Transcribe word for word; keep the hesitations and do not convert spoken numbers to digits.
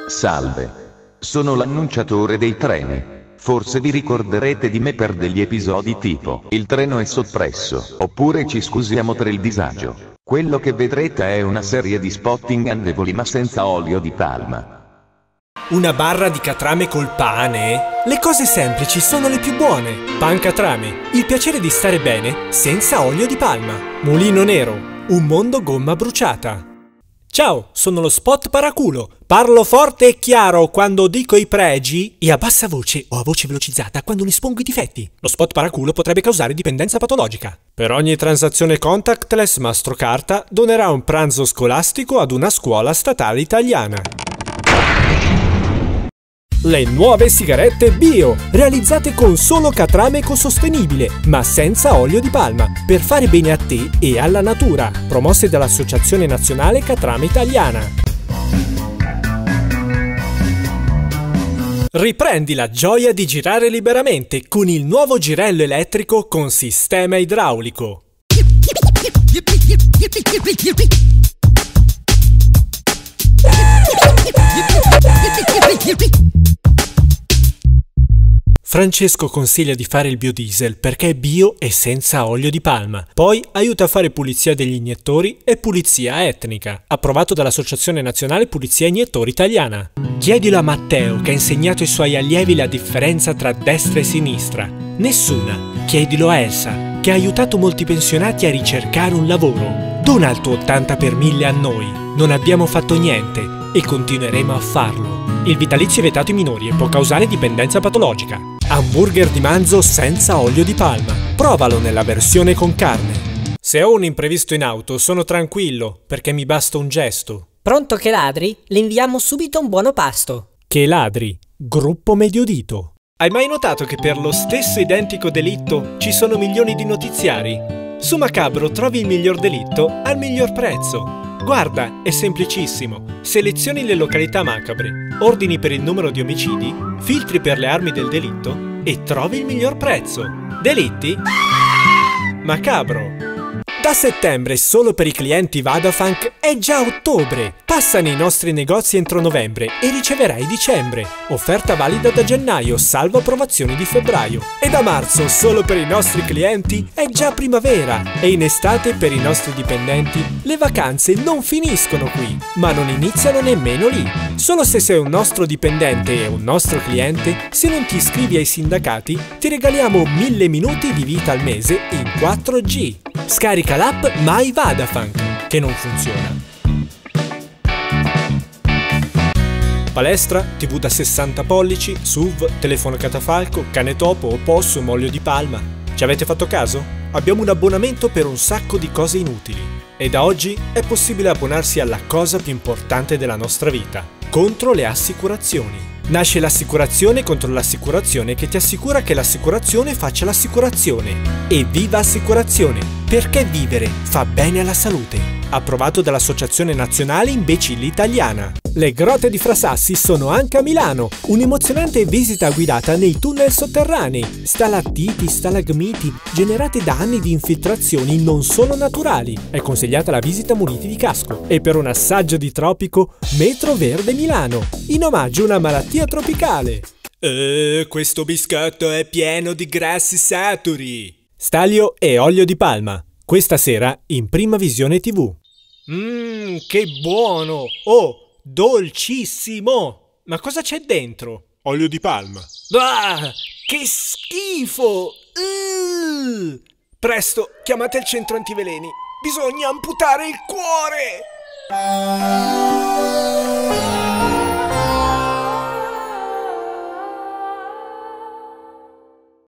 Salve. Sono l'annunciatore dei treni. Forse vi ricorderete di me per degli episodi tipo "Il treno è soppresso", oppure "Ci scusiamo per il disagio". Quello che vedrete è una serie di spot ingannevoli ma senza olio di palma. Una barra di catrame col pane? Le cose semplici sono le più buone. Pan Catrame, il piacere di stare bene senza olio di palma. Mulino Nero, un mondo gomma bruciata. Ciao, sono lo spot paraculo. Parlo forte e chiaro quando dico i pregi e a bassa voce o a voce velocizzata quando espongo i difetti. Lo spot paraculo potrebbe causare dipendenza patologica. Per ogni transazione contactless Mastrocarta donerà un pranzo scolastico ad una scuola statale italiana. Le nuove sigarette bio, realizzate con solo catrame ecosostenibile, ma senza olio di palma, per fare bene a te e alla natura, promosse dall'Associazione Nazionale Catrame Italiana. Riprendi la gioia di girare liberamente con il nuovo girello elettrico con sistema idraulico. Francesco consiglia di fare il biodiesel perché è bio e senza olio di palma. Poi aiuta a fare pulizia degli iniettori e pulizia etnica. Approvato dall'Associazione Nazionale Pulizia Iniettori Italiana. Chiedilo a Matteo che ha insegnato ai suoi allievi la differenza tra destra e sinistra. Nessuna. Chiedilo a Elsa che ha aiutato molti pensionati a ricercare un lavoro. Dona il tuo ottanta per mille a noi. Non abbiamo fatto niente e continueremo a farlo. Il vitalizio è vietato ai minori e può causare dipendenza patologica. Hamburger di manzo senza olio di palma. Provalo nella versione con carne. Se ho un imprevisto in auto sono tranquillo perché mi basta un gesto. Pronto che ladri? Le inviamo subito un buono pasto. Che ladri? Gruppo Mediodito. Hai mai notato che per lo stesso identico delitto ci sono milioni di notiziari? Su Macabro trovi il miglior delitto al miglior prezzo. Guarda, è semplicissimo. Selezioni le località macabre, ordini per il numero di omicidi, filtri per le armi del delitto e trovi il miglior prezzo. Delitti? Macabro. Da settembre solo per i clienti Vodafunk è già ottobre. Passa nei nostri negozi entro novembre e riceverai dicembre. Offerta valida da gennaio, salvo approvazioni di febbraio. E da marzo solo per i nostri clienti è già primavera. E in estate per i nostri dipendenti le vacanze non finiscono qui, ma non iniziano nemmeno lì. Solo se sei un nostro dipendente e un nostro cliente, se non ti iscrivi ai sindacati, ti regaliamo mille minuti di vita al mese in quattro G. Scarica l'app My Vodafunk, che non funziona. Palestra, tivù da sessanta pollici, S U V, telefono catafalco, cane topo, opossum, olio di palma. Ci avete fatto caso? Abbiamo un abbonamento per un sacco di cose inutili. E da oggi è possibile abbonarsi alla cosa più importante della nostra vita, contro le assicurazioni. Nasce l'assicurazione contro l'assicurazione che ti assicura che l'assicurazione faccia l'assicurazione. E viva Assicurazione! Perché vivere fa bene alla salute. Approvato dall'Associazione Nazionale Imbecilli Italiana. Le grotte di Frasassi sono anche a Milano. Un'emozionante visita guidata nei tunnel sotterranei. Stalattiti, stalagmiti, generate da anni di infiltrazioni non solo naturali. È consigliata la visita muniti di casco. E per un assaggio di tropico, Metro Verde Milano. In omaggio a una malattia tropicale. Eh, questo biscotto è pieno di grassi saturi. Staglio e olio di palma. Questa sera in Prima Visione tivù. Mmm, che buono! Oh, dolcissimo! Ma cosa c'è dentro? Olio di palma. Ah, che schifo! Uh! Presto, chiamate il centro antiveleni. Bisogna amputare il cuore!